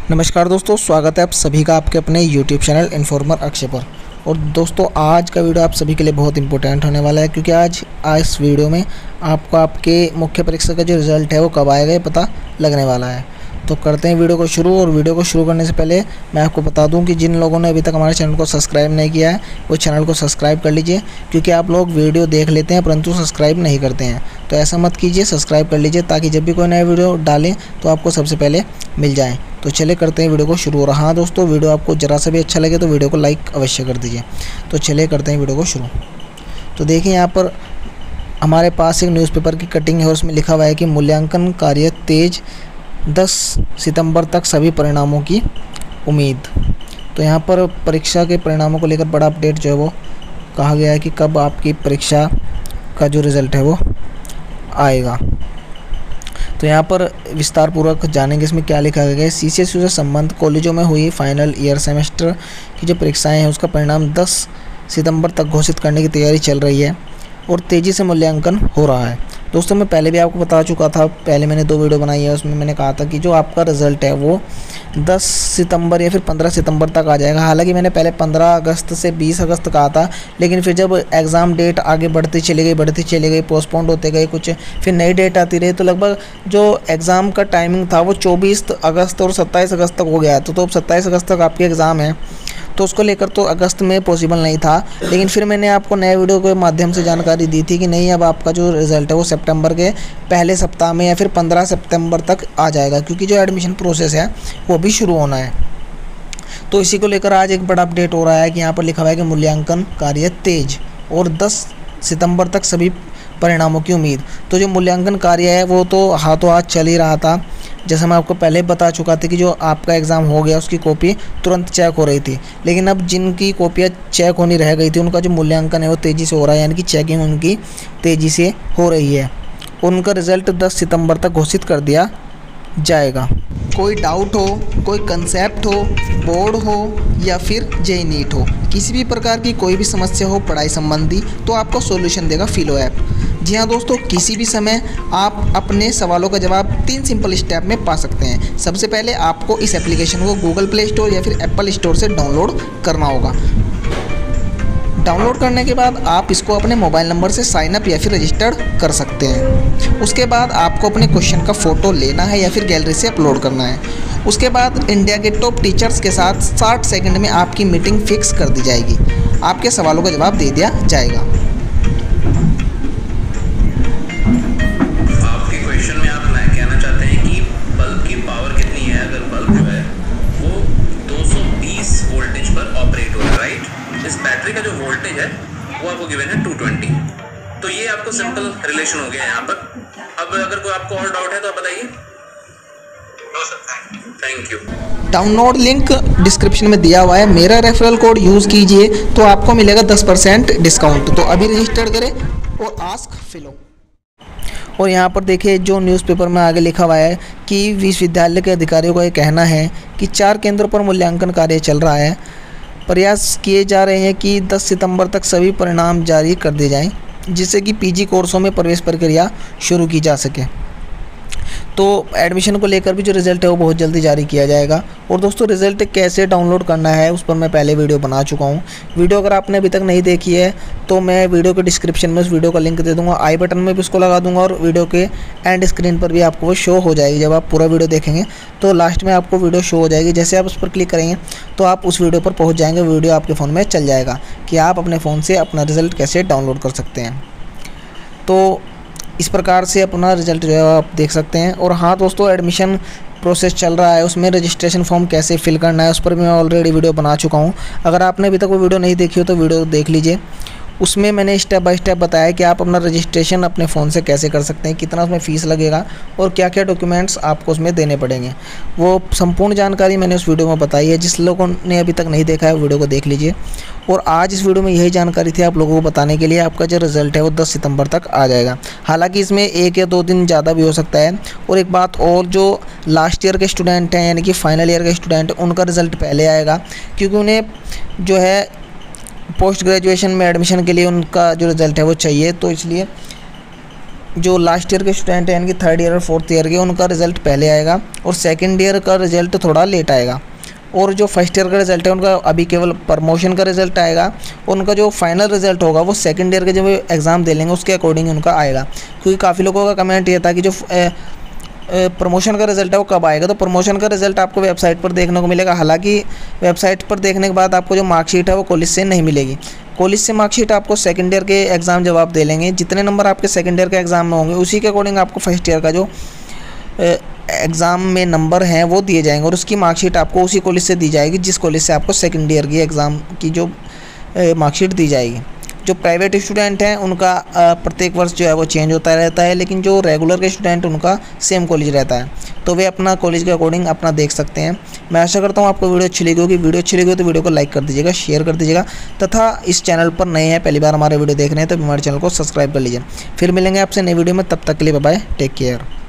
नमस्कार दोस्तों, स्वागत है आप सभी का आपके अपने YouTube चैनल इन्फॉर्मर अक्षय पर। और दोस्तों, आज का वीडियो आप सभी के लिए बहुत इंपॉर्टेंट होने वाला है, क्योंकि आज इस वीडियो में आपको आपके मुख्य परीक्षा का जो रिज़ल्ट है वो कब आएगा ये पता लगने वाला है। तो करते हैं वीडियो को शुरू। और वीडियो को शुरू करने से पहले मैं आपको बता दूं कि जिन लोगों ने अभी तक हमारे चैनल को सब्सक्राइब नहीं किया है वो चैनल को सब्सक्राइब कर लीजिए, क्योंकि आप लोग वीडियो देख लेते हैं परंतु सब्सक्राइब नहीं करते हैं। तो ऐसा मत कीजिए, सब्सक्राइब कर लीजिए ताकि जब भी कोई नया वीडियो डालें तो आपको सबसे पहले मिल जाए। तो चलिए करते हैं वीडियो को शुरू। और हाँ दोस्तों, वीडियो आपको ज़रा सा भी अच्छा लगे तो वीडियो को लाइक अवश्य कर दीजिए। तो चलिए करते हैं वीडियो को शुरू। तो देखिए, यहाँ पर हमारे पास एक न्यूज़पेपर की कटिंग है और उसमें लिखा हुआ है कि मूल्यांकन कार्य तेज, 10 सितंबर तक सभी परिणामों की उम्मीद। तो यहाँ पर परीक्षा के परिणामों को लेकर बड़ा अपडेट जो है वो कहा गया है कि कब आपकी परीक्षा का जो रिज़ल्ट है वो आएगा। तो यहाँ पर विस्तार पूर्वक जानेंगे इसमें क्या लिखा गया है। CCSU से संबंध कॉलेजों में हुई फाइनल ईयर सेमेस्टर की जो परीक्षाएं हैं उसका परिणाम 10 सितंबर तक घोषित करने की तैयारी चल रही है और तेज़ी से मूल्यांकन हो रहा है। दोस्तों, मैं पहले भी आपको बता चुका था, पहले मैंने 2 वीडियो बनाई है, उसमें मैंने कहा था कि जो आपका रिज़ल्ट है वो 10 सितंबर या फिर 15 सितंबर तक आ जाएगा। हालांकि मैंने पहले 15 अगस्त से 20 अगस्त कहा था, लेकिन फिर जब एग्ज़ाम डेट आगे बढ़ती चली गई, पोस्टपोन्ड होते गए कुछ, फिर नई डेट आती रही, तो लगभग जो एग्ज़ाम का टाइमिंग था वो 24 अगस्त और 27 अगस्त तक हो गया। तो अब 27 अगस्त तक आपके एग्ज़ाम है, तो उसको लेकर तो अगस्त में पॉसिबल नहीं था। लेकिन फिर मैंने आपको नए वीडियो के माध्यम से जानकारी दी थी कि नहीं, अब आपका जो रिज़ल्ट है वो सितंबर के पहले सप्ताह में या फिर 15 सितंबर तक आ जाएगा, क्योंकि जो एडमिशन प्रोसेस है वो भी शुरू होना है। तो इसी को लेकर आज एक बड़ा अपडेट हो रहा है कि यहाँ पर लिखा हुआ है कि मूल्यांकन कार्य तेज और 10 सितंबर तक सभी परिणामों की उम्मीद। तो जो मूल्यांकन कार्य है वो तो हाथों हाथ चल ही रहा था। जैसा मैं आपको पहले बता चुका था कि जो आपका एग्ज़ाम हो गया उसकी कॉपी तुरंत चेक हो रही थी, लेकिन अब जिनकी कॉपियाँ चेक होनी रह गई थी उनका जो मूल्यांकन है वो तेज़ी से हो रहा है, यानी कि चेकिंग उनकी तेज़ी से हो रही है। उनका रिज़ल्ट 10 सितंबर तक घोषित कर दिया जाएगा। कोई डाउट हो, कोई कंसेप्ट हो, बोर्ड हो या फिर JEE नीट हो, किसी भी प्रकार की कोई भी समस्या हो पढ़ाई संबंधी, तो आपको सॉल्यूशन देगा फिलो ऐप। जी हाँ दोस्तों, किसी भी समय आप अपने सवालों का जवाब 3 सिंपल स्टेप में पा सकते हैं। सबसे पहले आपको इस एप्लीकेशन को गूगल प्ले स्टोर या फिर एप्पल स्टोर से डाउनलोड करना होगा। डाउनलोड करने के बाद आप इसको अपने मोबाइल नंबर से साइन अप या फिर रजिस्टर्ड कर सकते हैं। उसके बाद आपको अपने क्वेश्चन का फ़ोटो लेना है या फिर गैलरी से अपलोड करना है। उसके बाद इंडिया के टॉप टीचर्स के साथ 60 सेकंड में आपकी मीटिंग फिक्स कर दी जाएगी। आपके सवालों का जवाब दे दिया जाएगा। आपके क्वेश्चन में आप कहना चाहते हैं कि बल्ब की पावर कितनी है। अगर बल्ब जो है वो 220 वोल्टेज पर ऑपरेट हो रहा है, राइट। इस बैटरी का जो वोल्टेज है वो आपको गिवन है 220। तो ये आपको सिंपल रिलेशन हो गया यहाँ पर। अब अगर कोई आपको और डाउट है तो आप बताइए। Thank you. Download link description में दिया हुआ है। मेरा रेफरल कोड यूज़ कीजिए तो आपको मिलेगा 10% डिस्काउंट। तो अभी रजिस्टर करें और आस्क फिलो। और यहाँ पर देखिए, जो न्यूज़पेपर में आगे लिखा हुआ है कि विश्वविद्यालय के अधिकारियों का ये कहना है कि 4 केंद्रों पर मूल्यांकन कार्य चल रहा है। प्रयास किए जा रहे हैं कि 10 सितंबर तक सभी परिणाम जारी कर दिए जाएं, जिससे कि PG कोर्सों में प्रवेश प्रक्रिया शुरू की जा सके। तो एडमिशन को लेकर भी जो रिज़ल्ट है वो बहुत जल्दी जारी किया जाएगा। और दोस्तों, रिज़ल्ट कैसे डाउनलोड करना है उस पर मैं पहले वीडियो बना चुका हूँ। वीडियो अगर आपने अभी तक नहीं देखी है तो मैं वीडियो के डिस्क्रिप्शन में उस वीडियो का लिंक दे दूँगा, आई बटन में भी उसको लगा दूँगा, और वीडियो के एंड स्क्रीन पर भी आपको वो शो हो जाएगी। जब आप पूरा वीडियो देखेंगे तो लास्ट में आपको वीडियो शो हो जाएगी। जैसे आप उस पर क्लिक करेंगे तो आप उस वीडियो पर पहुँच जाएंगे। वीडियो आपके फ़ोन में चल जाएगा कि आप अपने फ़ोन से अपना रिज़ल्ट कैसे डाउनलोड कर सकते हैं। तो इस प्रकार से अपना रिज़ल्ट जो है आप देख सकते हैं। और हाँ दोस्तों, एडमिशन प्रोसेस चल रहा है, उसमें रजिस्ट्रेशन फॉर्म कैसे फिल करना है उस पर मैं ऑलरेडी वीडियो बना चुका हूँ। अगर आपने अभी तक वो वीडियो नहीं देखी हो तो वीडियो देख लीजिए। उसमें मैंने स्टेप बाय स्टेप बताया कि आप अपना रजिस्ट्रेशन अपने फ़ोन से कैसे कर सकते हैं, कितना उसमें फ़ीस लगेगा और क्या क्या डॉक्यूमेंट्स आपको उसमें देने पड़ेंगे। वो संपूर्ण जानकारी मैंने उस वीडियो में बताई है। जिस लोगों ने अभी तक नहीं देखा है वीडियो को देख लीजिए। और आज इस वीडियो में यही जानकारी थी आप लोगों को बताने के लिए। आपका जो रिज़ल्ट है वो 10 सितंबर तक आ जाएगा। हालांकि इसमें 1 या 2 दिन ज़्यादा भी हो सकता है। और एक बात और, जो लास्ट ईयर के स्टूडेंट हैं यानी कि फाइनल ईयर के स्टूडेंट, उनका रिज़ल्ट पहले आएगा, क्योंकि उन्हें जो है पोस्ट ग्रेजुएशन में एडमिशन के लिए उनका जो रिज़ल्ट है वो चाहिए। तो इसलिए जो लास्ट ईयर के स्टूडेंट हैं, यानी कि थर्ड ईयर और फोर्थ ईयर के, उनका रिज़ल्ट पहले आएगा और सेकंड ईयर का रिज़ल्ट थोड़ा लेट आएगा। और जो फर्स्ट ईयर का रिज़ल्ट है उनका अभी केवल प्रमोशन का रिज़ल्ट आएगा। उनका जो फाइनल रिज़ल्ट होगा वो सेकंड ईयर के जब एग्ज़ाम दे लेंगे उसके अकॉर्डिंग उनका आएगा। क्योंकि काफ़ी लोगों का कमेंट ये था कि जो प्रमोशन का रिज़ल्ट है वो कब आएगा। तो प्रमोशन का रिज़ल्ट आपको वेबसाइट पर देखने को मिलेगा। हालांकि वेबसाइट पर देखने के बाद आपको जो मार्कशीट है वो कॉलेज से नहीं मिलेगी। कॉलेज से मार्कशीट आपको सेकंड ईयर के एग्ज़ाम जब आप दे लेंगे, जितने नंबर आपके सेकंड ईयर के एग्ज़ाम में होंगे उसी के अकॉर्डिंग आपको फर्स्ट ईयर का जो एग्ज़ाम में नंबर हैं वो दिए जाएंगे और उसकी मार्कशीट आपको उसी कॉलेज से दी जाएगी जिस कॉलेज से आपको सेकंड ईयर की एग्ज़ाम की जो मार्कशीट दी जाएगी। जो प्राइवेट स्टूडेंट हैं उनका प्रत्येक वर्ष जो है वो चेंज होता रहता है, लेकिन जो रेगुलर के स्टूडेंट उनका सेम कॉलेज रहता है, तो वे अपना कॉलेज के अकॉर्डिंग अपना देख सकते हैं। मैं आशा करता हूँ आपको वीडियो अच्छी लगी होगी। वीडियो अच्छी लगी हो तो वीडियो को लाइक कर दीजिएगा, शेयर कर दीजिएगा तथा इस चैनल पर नए हैं, पहली बार हमारे वीडियो देख रहे हैं तो हमारे चैनल को सब्सक्राइब कर लीजिए। फिर मिलेंगे आपसे नई वीडियो में, तब तक के लिए बाय बाय, टेक केयर।